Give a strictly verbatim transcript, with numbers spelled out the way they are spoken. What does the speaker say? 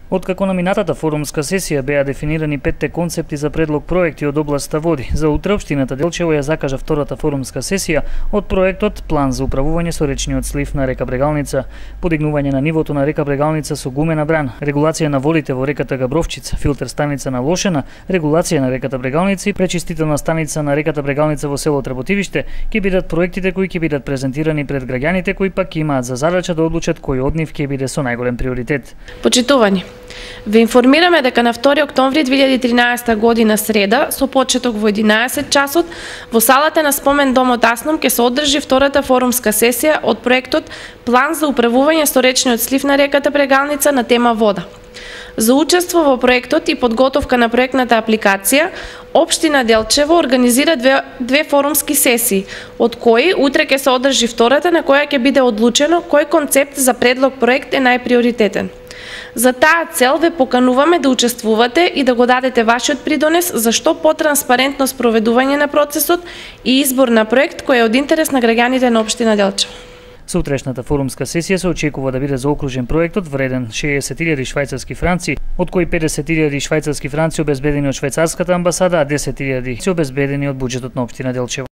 Откако на минатата форумска сесија беа дефинирани петте концепти за предлог проекти од областа води, за утре општината Делчево ја закажа втората форумска сесија од проектот План за управување со речниот слив на река Брегалница, подигнување на нивото на река Брегалница со гумена брана, регулација на водите во реката Габровчица, филтер станица на Лошена, регулација на реката Брегалница и пречистителна станица на реката Брегалница во село Треботивиште ќе бидат проектите кои ќе бидат презентирани пред граѓаните кои пак имаат за задача да одлучат кој од нив ќе биде со најголем приоритет. Почитувани, ве информираме дека на втори октомври две илјади и тринаесетта година среда, со почеток во единаесет часот, во салата на Спомен домот Асном ќе се одржи втората форумска сесија од проектот План за управување со речниот слив на реката Брегалница на тема вода. За учество во проектот и подготовка на проектната апликација, Општина Делчево организира две, две форумски сесии, од кои утре ќе се одржи втората на која ќе биде одлучено кој концепт за предлог проект е најприоритетен. За таа цел ве покануваме да учествувате и да го дадете вашиот придонес за што потранспарентно спроведување на процесот и избор на проект кој е од интерес на граѓаните на Општина Делчево. Со утрешната форумска сесија се очекува да биде заокружен проектот вреден шеесет илјади швајцарски франци, од кои педесет илјади швајцарски франци обезбедени од швајцарската амбасада, а десет илјади се обезбедени од буџетот на Општина Делчево.